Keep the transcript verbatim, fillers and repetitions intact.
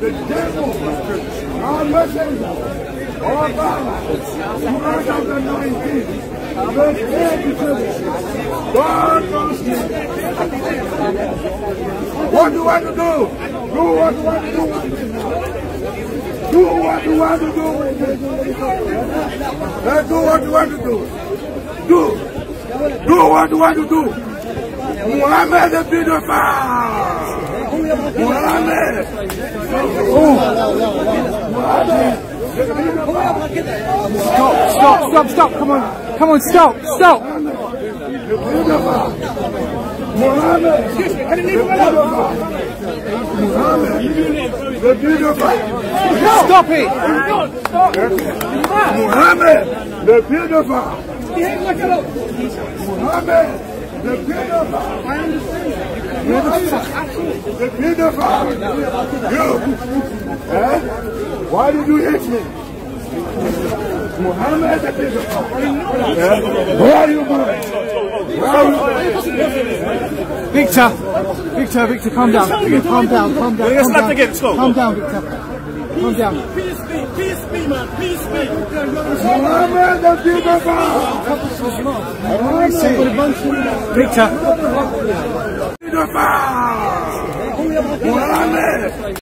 the devil, our messenger, our God, March of the nineteenth, verse thirty-seven. God knows me. What do I want to do? Do what you want to do. Do what you want to do. Let's do what you want to do. Do. Do what you want to do. Muhammad the pedophile. Muhammad. Muhammad. Stop, stop, stop, stop, come on. Come on, stop, stop. Muhammad. Muhammad. The pedophile. Stop it. Muhammad. The pedophile. Muhammad. The pedophile. The pedophile. You. Eh? Why did you hit me? Muhammad the pedophile. Eh? Where are you going? Where are you going? Victor, Victor, Victor, calm down. Calm down, calm down. Let's calm not down. again, stop. Calm down, Victor. Calm down. Peace be, peace be, man, peace be. Muhammad the pedophile. Victor. Pedophile. Muhammad.